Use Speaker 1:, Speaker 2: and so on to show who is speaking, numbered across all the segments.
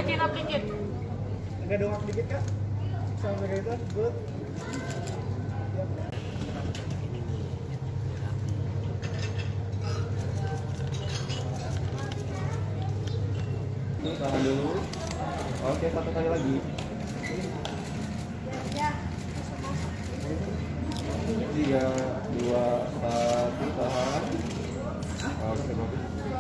Speaker 1: chin up dikit.
Speaker 2: Agak dongak dikit kak. Sampai kayak itu, good.
Speaker 3: Tahan dulu. Oke, satu kali lagi. 3, 2, 1, tahan. Oke, bagus.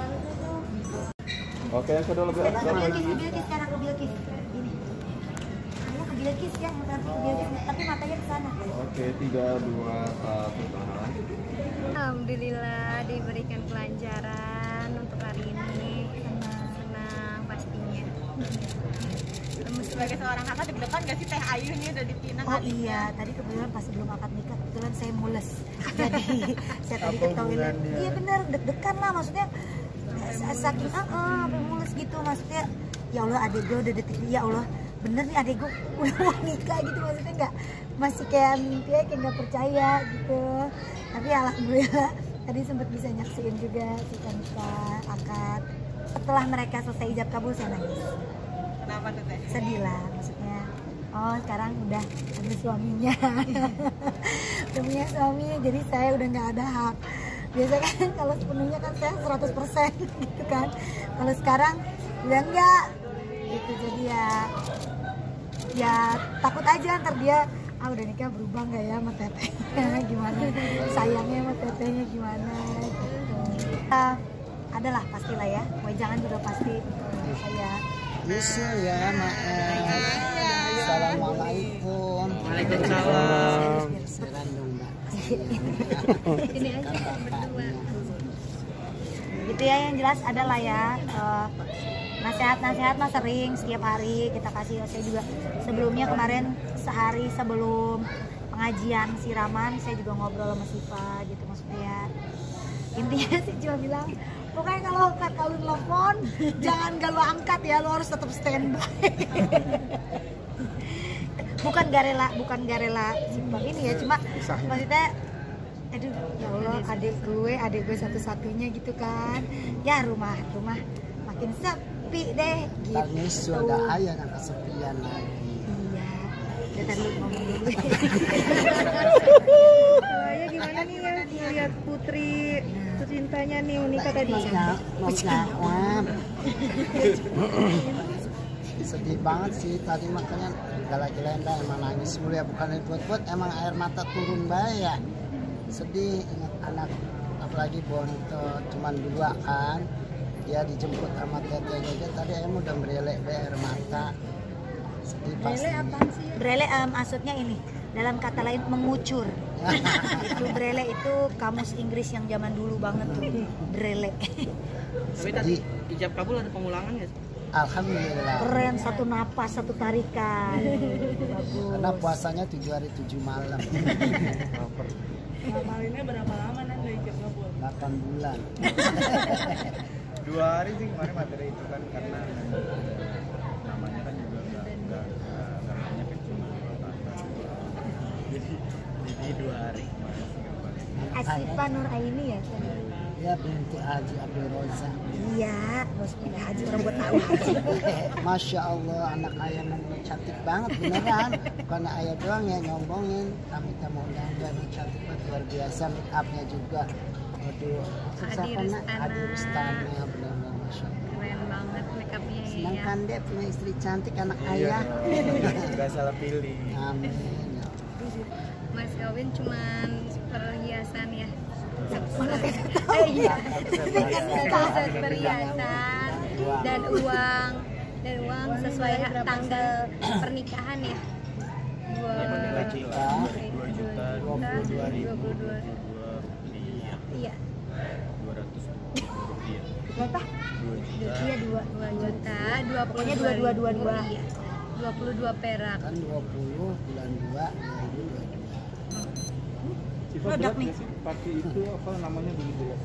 Speaker 3: Oke, yang kedua lebih aktif lagi.
Speaker 4: Kebilkis sekarang kebilkis. Ini. Kamu kebilkis ya, nanti kebilkis, tapi matanya ke sana.
Speaker 3: Oke, 3, 2, 1, tahan.
Speaker 5: Alhamdulillah diberikan pelajaran untuk hari ini. Senang pastinya.
Speaker 1: Sebagai seorang kakak deg-degan gak sih Teh Ayu nih udah dipinang?
Speaker 4: Oh iya, tadi kebetulan pas sebelum akad nikah kebetulan saya mules. Jadi saya tadi ke toilet. Iya benar, deg-degan lah maksudnya. Saking sampai mules gitu maksudnya. Ya Allah, adek gue udah detik ya Allah. Bener nih adek gue udah mau nikah gitu, maksudnya nggak masih kayak mimpi aja, kayak nggak percaya gitu. Tapi alhamdulillah tadi sempat bisa nyaksiin juga kita nikah akad. Setelah mereka selesai ijab kabul saya nangis.
Speaker 1: Kenapa tuh Teh?
Speaker 4: Sedih lah maksudnya. Oh sekarang udah ada suaminya. Udah punya suami, jadi saya udah nggak ada hak. Biasa kan kalau sepenuhnya kan saya 100% gitu kan. Kalau sekarang udah enggak gitu, jadi ya takut aja ntar dia udah nikah berubah nggak ya sama tetehnya gimana, sayangnya sama tetehnya gimana gitu. Adalah pastilah ya, wejangan juga pasti saya.
Speaker 2: Bisa ya, maaf. Assalamualaikum.
Speaker 3: Waalaikumsalam.
Speaker 2: Silakan dong, Mbak.
Speaker 5: Ini aja berdua.
Speaker 4: Gitu ya, yang jelas adalah ya nasihat-nasihat mah sering setiap hari kita kasih. Saya juga sebelumnya kemarin sehari sebelum pengajian siraman saya juga ngobrol sama Siva gitu, maksudnya ya intinya sih cuma bilang pokoknya kalau lu telepon jangan gak lu angkat ya, lu harus tetap standby. bukan gak rela Siva ini ya, cuma maksudnya aduh ya Allah, adik gue satu-satunya gitu kan ya, rumah makin sepi deh gitu.
Speaker 2: Tadi sudah ayah yang kesepian lagi.
Speaker 4: Iya, kita dulu ngomong dulu.
Speaker 5: Ayah gimana nih ya ngeliat Putri tercintanya nih Unika tadi?
Speaker 2: Mau jawab. Sedih banget sih tadi, makanya gala-gelenda emang nangis mulu ya, bukan buat emang air mata turun ya. Sedih ingat anak, apalagi bontot cuman 2 kan, dia dijemput sama tetehnya aja tadi emang udah merelek air mata. Sedih pasti.
Speaker 5: Brele apaan sih?
Speaker 4: Brele maksudnya ini dalam kata lain mengucur. Itu brele itu kamus Inggris yang zaman dulu banget tuh, brele.
Speaker 6: Tapi tadi ijab kabul ada pengulangan ya?
Speaker 2: Alhamdulillah.
Speaker 4: Keren, satu napas, satu tarikan. Bagus.
Speaker 2: Karena puasanya 7 hari 7 malam.
Speaker 1: Ngamalinnya berapa lama nanti ijab kabul?
Speaker 2: 8 bulan.
Speaker 7: 2 hari sih kemarin materi itu kan, karena namanya kan juga nggak banyak kan, cuma jadi 2 hari kemarin sih nggak balik.
Speaker 4: Asifa Nur Aini ya?
Speaker 2: Ya binti Haji Abdul Rozak.
Speaker 4: Iya, bos pindah haji, orang buat tahu haji.
Speaker 2: Masya Allah, anak ayah memang cantik banget beneran. Bukan ayah doang ya nyombongin. Kami tamu undangan cantik banget, luar biasa. Make upnya juga. Waduh, susah karena Adi Rustana benar-benar Masya Allah.
Speaker 5: Keren banget makeupnya ya.
Speaker 2: Senang kan deh punya istri cantik anak ayah.
Speaker 7: Nggak salah pilih.
Speaker 2: Amin.
Speaker 5: Mas Kawin cuman perhiasan ya.
Speaker 4: Iya.
Speaker 5: Set perhiasan dan uang sesuai tanggal pernikahan ya.
Speaker 7: 2 juta, 22.000
Speaker 5: Iya.
Speaker 7: 200 rupiah.
Speaker 4: Berapa?
Speaker 7: 2 juta.
Speaker 4: Iya,
Speaker 5: 2 juta,
Speaker 4: Pokoknya 22.
Speaker 5: Iya. 22 perak.
Speaker 2: Kan 20 bulan 2 2022.
Speaker 7: Siva berat nggak sih pakai itu apa namanya begitu ya?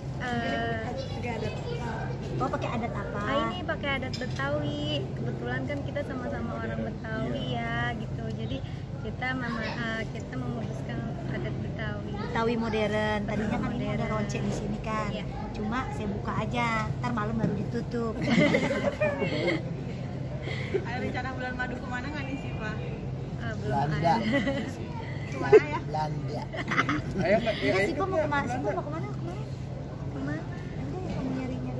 Speaker 4: Oh, pakai adat apa?
Speaker 5: Ini pakai adat Betawi. Kebetulan kan kita sama-sama orang Betawi ya, gitu. Jadi kita memutuskan adat Betawi.
Speaker 4: Betawi modern. Tadinya kan ini ada
Speaker 5: Modern.
Speaker 4: ronce di sini kan.
Speaker 5: Iya.
Speaker 4: Cuma saya buka aja, ntar malam baru ditutup.
Speaker 1: Ada rencana bulan madu kemana nggak nih sih Pak?
Speaker 5: Belum
Speaker 2: Belanda.
Speaker 5: ada.
Speaker 1: Kemana ya?
Speaker 2: Belanda.
Speaker 7: Ayah nggak?
Speaker 4: Iya sih, mau kemana? Sih, mau kemana?
Speaker 5: Kemana?
Speaker 4: Nanti kamu nyari-nyari.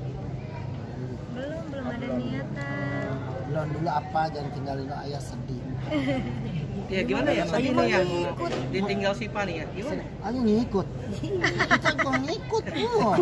Speaker 5: Belum ada niatan.
Speaker 2: Belum dulu apa, jangan tinggalin lo ayah sedih.
Speaker 6: Ya gimana ya? Tadi
Speaker 2: Ayo
Speaker 6: nih ya
Speaker 2: ikut.
Speaker 6: ditinggal Sipa nih ya. Gimana?
Speaker 2: Ayo ngikut. Kita kok ngikut tuh.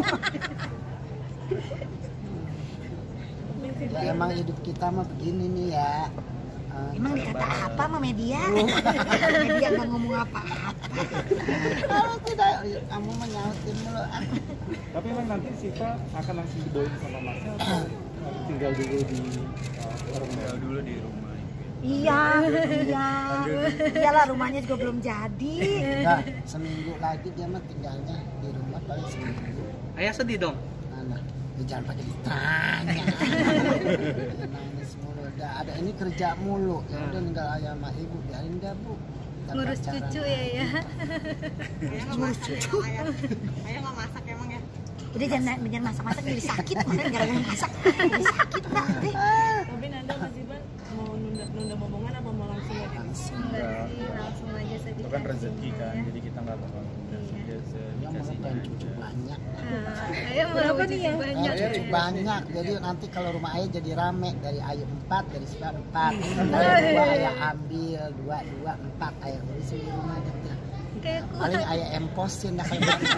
Speaker 2: Ya emang hidup kita mah begini nih ya.
Speaker 4: Emang dikata apa sama media? Media nggak ngomong apa-apa.
Speaker 2: Kalau tidak, kamu menyautin mulu.
Speaker 3: Tapi emang nanti Siva akan langsung dibawain sama Masnya atau tinggal dulu di
Speaker 7: Tinggal dulu di rumah.
Speaker 4: Iya. Iyalah, rumahnya juga belum jadi.
Speaker 2: Nah, seminggu lagi dia mah tinggalnya di rumah paling seminggu.
Speaker 6: Ayah sedih dong.
Speaker 2: Nah, jangan pakai ditanya. Nangis mulu. Udah ada ini kerja mulu. Ya udah tinggal ayah sama ibu, biarin dah Bu. Kita
Speaker 5: Ngurus
Speaker 2: pacaran.
Speaker 5: cucu ya.
Speaker 1: Ayah nggak masak ya? Ayah nggak masak emang ya?
Speaker 4: Udah jangan masak-masak jadi sakit. Kemarin gara-gara masak jadi sakit Mbak.
Speaker 1: Tapi Nanda masih Ban mau nunda momongan apa mau langsung aja?
Speaker 5: Enggak sih, langsung aja sedikit.
Speaker 7: Itu kan rezeki kan, jadi kita nggak bakal tunda
Speaker 2: Yang mau
Speaker 7: dikasih
Speaker 2: pengen cucu banyak.
Speaker 5: Ayah mau cucu banyak.
Speaker 2: Cucu banyak, jadi nanti kalau rumah ayah jadi rame. Dari ayah 4, dari Siva 4. Dari 2 ayah ambil, 2, 4 ayah urusin di rumah gitu.
Speaker 5: Kayak
Speaker 2: Paling ayah emposin dah kalau gitu.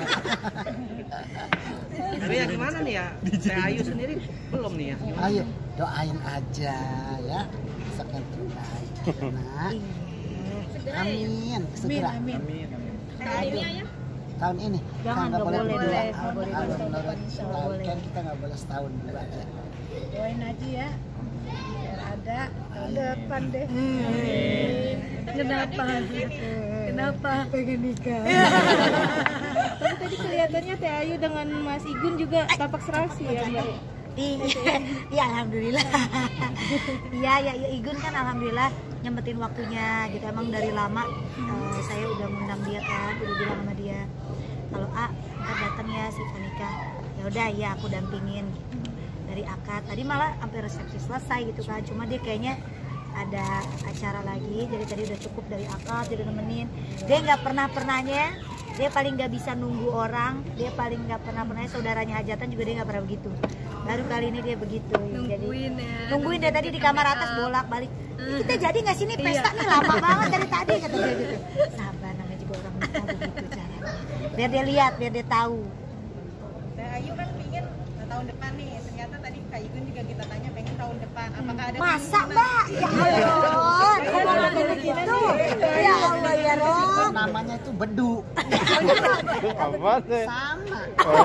Speaker 6: Tapi ya gimana nih ya? Saya Ayu sendiri belum nih ya. Gimana?
Speaker 2: Ayo doain aja ya, besok yang terbaik. Nah, amin, segera.
Speaker 7: Amin.
Speaker 1: Tahun ini Ayah?
Speaker 2: Tahun ini
Speaker 4: Jangan,
Speaker 2: kan nggak
Speaker 4: nggak
Speaker 2: boleh
Speaker 4: boleh.
Speaker 2: dua.
Speaker 4: Nggak boleh
Speaker 2: Kalau
Speaker 4: dua.
Speaker 2: menurut
Speaker 4: Nggak
Speaker 2: setahun
Speaker 4: boleh.
Speaker 2: kan kita nggak boleh setahun 2 ya.
Speaker 4: Doain aja ya. Biar ada tahun depan deh.
Speaker 5: Kenapa? Kenapa?
Speaker 4: Pengen nikah.
Speaker 1: Tapi tadi kelihatannya Teh Ayu dengan Mas Igun juga tampak serasi ya Mbak?
Speaker 4: Iya, alhamdulillah. Iya, ya Igun kan alhamdulillah nyempetin waktunya gitu. Emang dari lama saya udah ngundang dia kan, udah bilang sama dia kalau ntar datang ya si nikah. Ya udah, ya aku dampingin gitu. Dari akad tadi malah sampai resepsi selesai gitu kan. Cuma dia kayaknya ada acara lagi, jadi tadi udah cukup dari akad, jadi nemenin. Dia nggak pernahnya, dia paling nggak bisa nunggu orang, dia paling nggak pernahnya saudaranya hajatan juga dia nggak pernah begitu. Baru kali ini dia begitu.
Speaker 5: Nungguin
Speaker 4: jadi,
Speaker 5: ya.
Speaker 4: nungguin dia tadi di kamar atas bolak-balik. Kita jadi nggak sini pesta nih lama banget dari tadi kata dia gitu. Sabar, namanya juga orang nikah begitu caranya. Biar dia lihat, biar dia tahu.
Speaker 1: Teh Ayu kan pingin tahun depan nih, ternyata tadi Kak Igun juga kita tanya pengen tahun depan. Apakah ada
Speaker 4: Masa
Speaker 1: keinginan?
Speaker 4: Mbak? Ya Allah, kok begitu? Ya Allah ya Rob.
Speaker 2: Namanya itu bedu.
Speaker 3: Apa sih?
Speaker 2: Sama.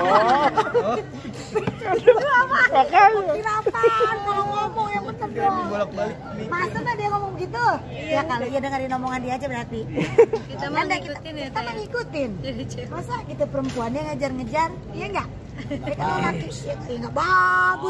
Speaker 4: Kenapa? Kalau ngomong yang bener dong.
Speaker 7: Bolak-balik
Speaker 4: Masa Mbak dia ngomong gitu? Ya kalau dia dengerin omongan dia aja berarti.
Speaker 5: Kita mau
Speaker 4: Anda
Speaker 5: ngikutin ya,
Speaker 4: kita
Speaker 5: Teh?
Speaker 4: ngikutin.
Speaker 5: Jadi cewek.
Speaker 4: Masa kita perempuannya ngejar-ngejar? Iya enggak? Kalau laki enggak bagus.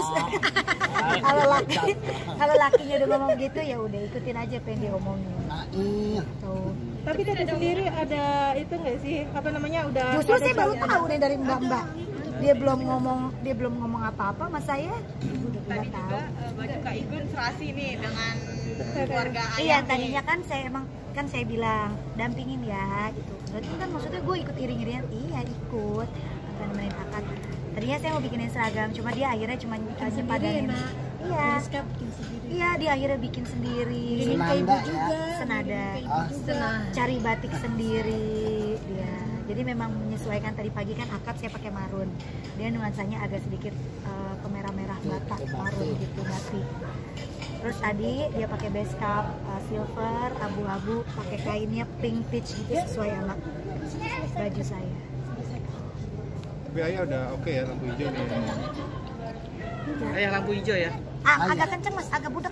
Speaker 4: Kalau lakinya udah ngomong gitu ya udah ikutin aja apa yang dia omongin.
Speaker 2: Nain.
Speaker 4: Tuh.
Speaker 1: Tapi Teh sendiri ada itu nggak sih? Apa namanya udah?
Speaker 4: Justru
Speaker 1: ada
Speaker 4: saya baru
Speaker 1: jaminan?
Speaker 4: tahu nih dari Mbak. Dia belum ngomong apa-apa sama saya. Udah
Speaker 1: Tadi
Speaker 4: tahu.
Speaker 1: juga baju Kak Igun serasi nih dengan keluarga ayah.
Speaker 4: Iya,
Speaker 1: nih.
Speaker 4: tadinya kan saya bilang dampingin ya gitu. Berarti kan maksudnya gue ikut iring-iringan, iya ikut. Akan nemenin akad. Tadinya saya mau bikinin seragam, cuma dia akhirnya cuma nyepadanin. Iya. Iya, dia akhirnya bikin sendiri.
Speaker 2: Senada ya.
Speaker 4: Senada.
Speaker 2: Oh,
Speaker 4: Cari batik sendiri dia. Jadi memang menyesuaikan. Tadi pagi kan akad saya pakai marun. Dia nuansanya agak sedikit kemerah-merah batak marun gitu batik. Terus tadi dia pakai base cap silver, abu-abu, pakai kainnya pink peach gitu sesuai sama baju saya.
Speaker 3: Tapi Ayah udah oke ya lampu hijau nih.
Speaker 6: Ayah lampu hijau ya.
Speaker 4: Agak kenceng mas, agak budak.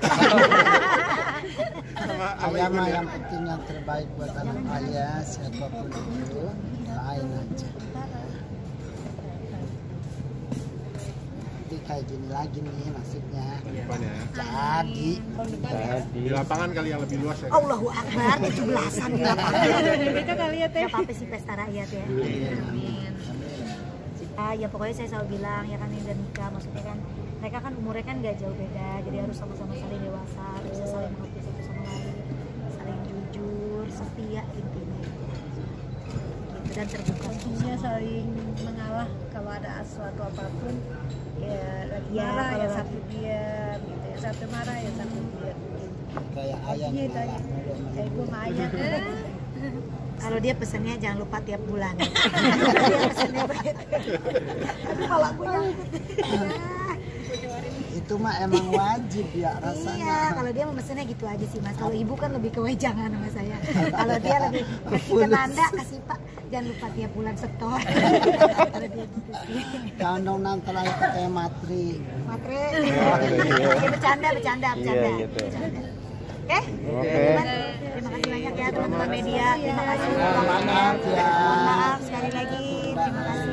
Speaker 2: ayah mah yang penting yang terbaik buat anak ayah, siapapun itu, doain aja. Nanti kayak gini lagi nih nasibnya.
Speaker 3: Depan ya.
Speaker 2: Jadi.
Speaker 3: Di lapangan kali yang lebih luas ya.
Speaker 4: Allahu Akbar, 17-an di lapangan.
Speaker 1: Mereka kali ya Teh.
Speaker 4: Gak apa-apa sih pesta rakyat ya.
Speaker 5: Amin.
Speaker 4: Ya pokoknya saya selalu bilang ya kan ini udah nikah, maksudnya kan mereka kan umurnya kan nggak jauh beda, jadi harus sama-sama saling dewasa, bisa saling mengerti satu sama lain, saling jujur, setia intinya gitu, dan terbuka.
Speaker 8: Intinya saling mengalah kalau ada sesuatu apapun, ya lagi marah ya satu diam gitu, ya satu marah ya satu diam.
Speaker 2: Kayak ayah
Speaker 8: Artinya itu aja. Kayak gue sama ayah.
Speaker 4: Kalau dia pesennya jangan lupa tiap bulan. Dia pesennya begitu. Aduh, kalau aku nyangkut.
Speaker 2: itu mah emang wajib ya rasanya.
Speaker 4: Iya, kalau dia memesennya gitu aja sih Mas. Kalau ibu kan lebih kewejangan sama saya. Kalau dia lebih kasih ke Nanda, kasih Pak, jangan lupa tiap bulan setor. Kalau dia gitu sih.
Speaker 2: Jangan dong nanti lagi pakai matri.
Speaker 4: Matre. Dia bercanda.
Speaker 9: Iya, gitu.
Speaker 4: Bercanda. Oke? Teman-teman, terima kasih banyak ya teman-teman media. Terima kasih.
Speaker 2: Maaf ya.
Speaker 4: Mohon maaf sekali lagi. Terima kasih.